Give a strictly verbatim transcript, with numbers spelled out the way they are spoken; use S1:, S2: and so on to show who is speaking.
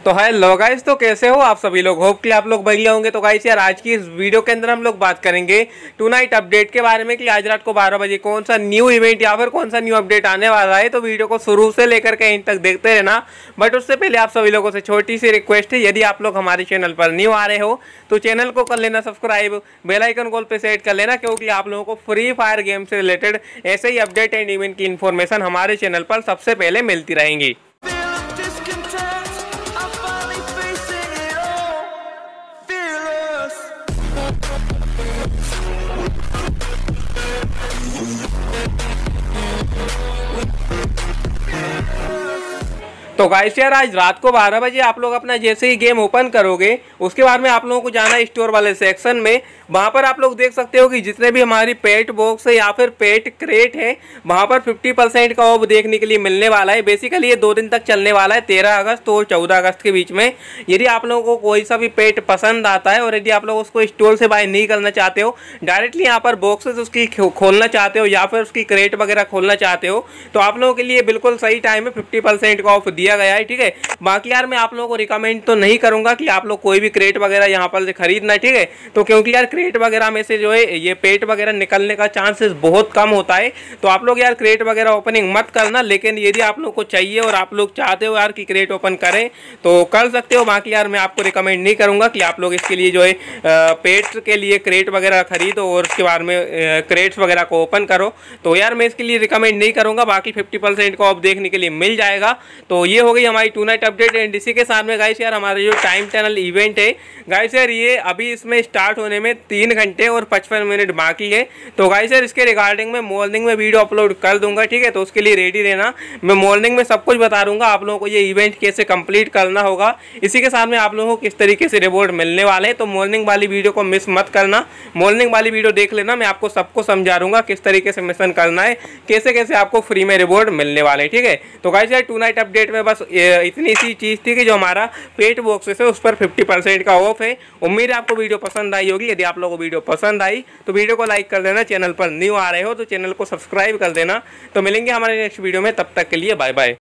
S1: तो hello guys, तो कैसे हो आप सभी लोग। होप कि आप लोग बढ़िया होंगे। तो गाइस यार, आज की इस वीडियो के अंदर हम लोग बात करेंगे टू नाइट अपडेट के बारे में कि आज रात को बारह बजे कौन सा न्यू इवेंट या फिर कौन सा न्यू अपडेट आने वाला है। तो वीडियो को शुरू से लेकर के एंड तक देखते रहना। बट उससे पहले आप सभी लोगों से छोटी सी रिक्वेस्ट है, यदि आप लोग हमारे चैनल पर न्यू आ रहे हो तो चैनल को कर लेना सब्सक्राइब, बेल आइकन कॉल पे सेट कर लेना, क्योंकि आप लोगों को फ्री फायर गेम से रिलेटेड ऐसे ही अपडेट एंड इवेंट की इन्फॉर्मेशन हमारे चैनल पर सबसे पहले मिलती रहेंगी। तो गाइस यार, आज रात को बारह बजे आप लोग अपना जैसे ही गेम ओपन करोगे उसके बाद में आप लोगों को जाना है स्टोर वाले सेक्शन में। वहाँ पर आप लोग देख सकते हो कि जितने भी हमारी पेट बॉक्स है या फिर पेट क्रेट है वहाँ पर पचास परसेंट का ऑफ देखने के लिए मिलने वाला है। बेसिकली ये दो दिन तक चलने वाला है, तेरह अगस्त और चौदह अगस्त के बीच में। यदि आप लोगों को कोई सा भी पेट पसंद आता है और यदि आप लोग उसको स्टोर से बाय नहीं करना चाहते हो, डायरेक्टली यहाँ पर बॉक्सेस उसकी खोलना चाहते हो या फिर उसकी क्रेट वगैरह खोलना चाहते हो, तो आप लोगों के लिए बिल्कुल सही टाइम है, फिफ्टी परसेंट का ऑफ दिया गया है। ठीक है, बाकी यार मैं आप लोगों को रिकमेंड तो नहीं करूंगा कि आप लोग कोई भी क्रेट वगैरह यहाँ पर से खरीदना। ठीक है, तो क्योंकि यार क्रेट वगैरह में से जो है ये पेट वगैरह निकलने का चांसेस बहुत कम होता है। तो आप लोग यार क्रेट वगैरह ओपनिंग मत करना। लेकिन यदि आप लोग को चाहिए और आप लोग चाहते हो यार कि क्रेट ओपन करें तो कर सकते हो। बाकी यार मैं आपको रिकमेंड नहीं करूंगा कि आप लोग इसके लिए जो है पेट के लिए क्रेट वगैरह खरीदो और उसके बाद में क्रेट्स वगैरह को ओपन करो। तो यार मैं इसके लिए रिकमेंड नहीं करूंगा। बाकी फिफ्टी परसेंट का ऑफ देखने के लिए मिल जाएगा। तो ये हो गई हमारी टू नाइट अपडेट। एंड इसी के साथ में गाइस यार, हमारे जो टाइम चैनल इवेंट है गाइस यार, ये अभी इसमें स्टार्ट होने में तीन घंटे और पचपन मिनट बाकी है। तो गाइस यार, इसके रिगार्डिंग में मॉर्निंग में वीडियो अपलोड कर दूंगा। ठीक है, तो उसके लिए रेडी रहना। मैं मॉर्निंग में सब कुछ बता दूंगा आप लोगों को ये इवेंट कैसे कंप्लीट करना होगा। इसी के साथ में आप लोगों को किस तरीके से रिवॉर्ड मिलने वाले हैं। तो मॉर्निंग वाली वीडियो को मिस मत करना, मॉर्निंग वाली वीडियो देख लेना। मैं आपको सबको समझा दूंगा किस तरीके से मिशन करना है, कैसे कैसे आपको फ्री में रिवॉर्ड मिलने वाले हैं। ठीक है, तो गाइस यार, टू नाइट अपडेट में बस इतनी सी चीज़ थी कि जो हमारा पेट बॉक्सेस है उस पर फिफ्टी परसेंट का ऑफ है। उम्मीद है आपको वीडियो पसंद आई होगी। यदि आप लोगों को वीडियो पसंद आई तो वीडियो को लाइक कर देना। चैनल पर न्यू आ रहे हो तो चैनल को सब्सक्राइब कर देना। तो मिलेंगे हमारे नेक्स्ट वीडियो में, तब तक के लिए बाय बाय।